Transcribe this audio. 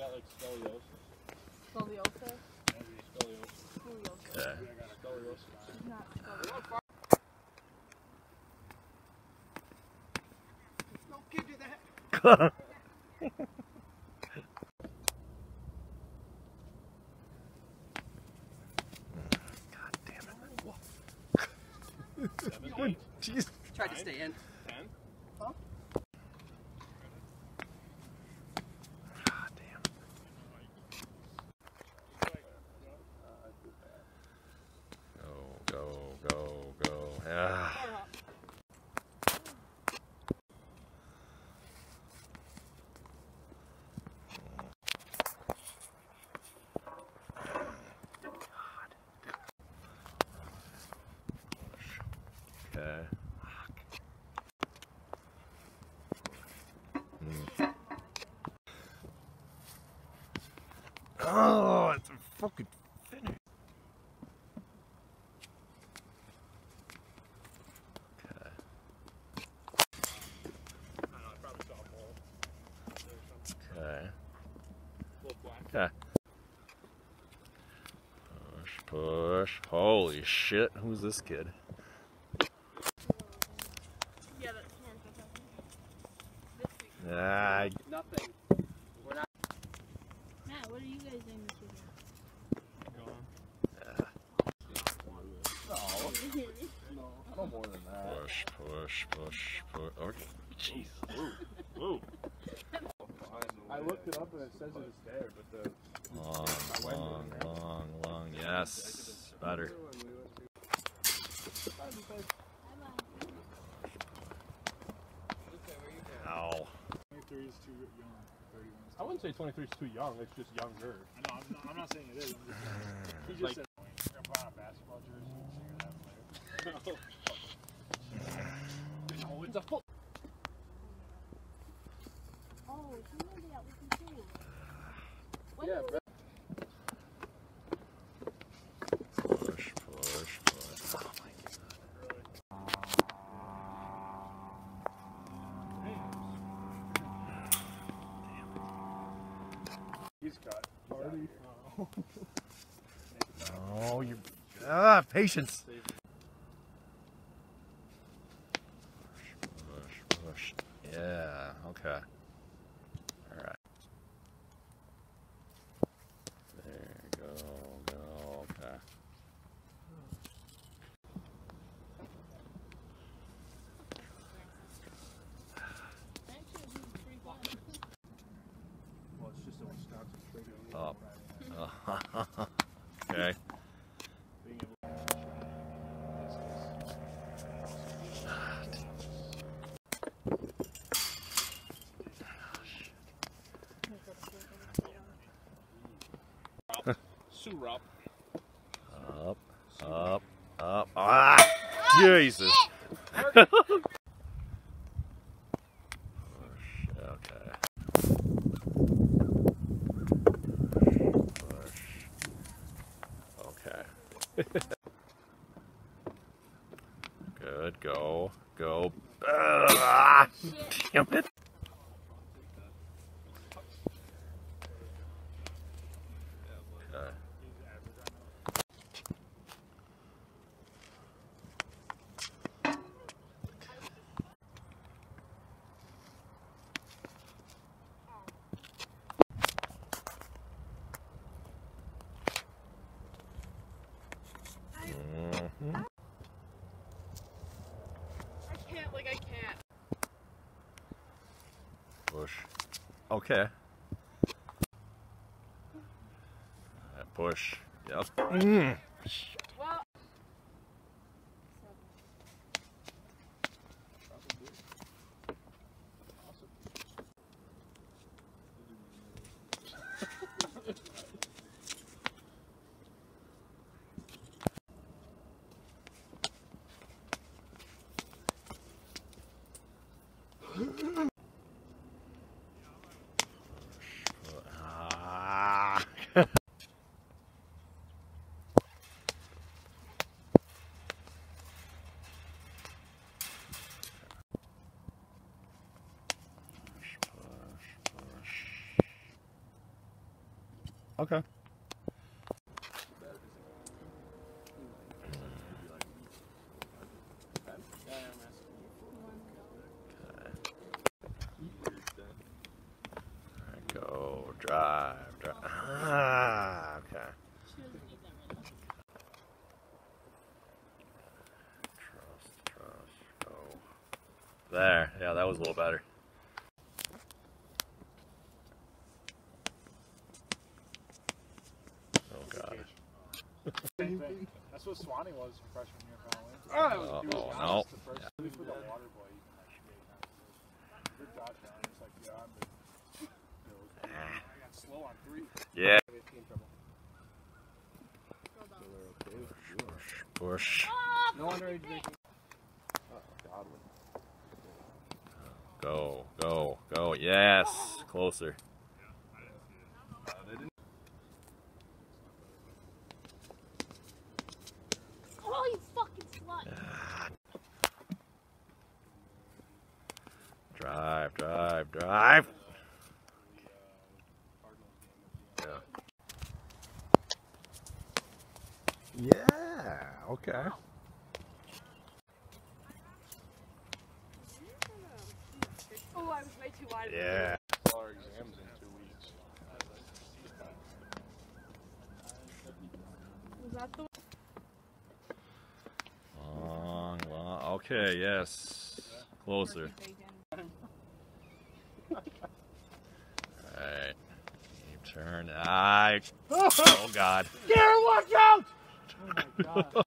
got like scoliosis. Scoliosis? Scoliosis. Scoliosis. Okay. I got scoliosis. Not scoliosis. No kid do that. God damn it. 7, 8. Jeez. Tried to stay in. 10. Huh? God damn. Go. Ah. Okay. Oh, it's a fucking finish. Okay. I don't know, I probably saw a ball. Okay. Little black. Okay. Push. Holy shit. Who's this kid? Yeah, that's more. Ah, Nothing. We're not. Matt, what are you guys doing this weekend? No more than that. push. Okay. Jeez. Whoa. I looked it up and it says it's there, but the Long. Yes. Better. Ow. 23 is too young. 31 is I wouldn't say 23 is too young. It's just younger. I know, I'm not saying it is. I'm just saying. He just Like- said, you're going to put on a basketball jersey and say you're that player. Oh, it's a foot. Oh, you know that we can too. When Yeah, did Push. Oh my He's cut. Already? god. Oh, you. Patience. Push. Yeah. Okay. All right. There you go. Okay. Well, it's just that when Scott's a trigger. Up. Okay. Being able Surop. Up. Ah! Jesus. Push. Okay. Push. Okay. Good. Go. Ah, damn it. Okay. Mhm. I can't. Push. Okay. Push. Yep. Well. Ah. Push. Okay. Go, drive. Ah, okay. Trust, go. There, yeah, that was a little better. Oh, God. Same thing. That's what Swanee was freshman year, apparently. Oh, no. The first, at least with the water boy, you can like skate now. Good Josh down. It's like, yeah, I'm the. I got slow on 3. Yeah. Push. Push. No underage drinking. Go, go, go. Yes. Closer. Oh, you fucking slut. Drive, drive, drive. Yeah. Yeah. Okay. Oh, I was way too wide. Yeah. Our exams in 2 weeks. Was that the Long, long. Okay, yes. Closer. Alright. Keep turning. Oh, God. Gary, watch out! Oh my God.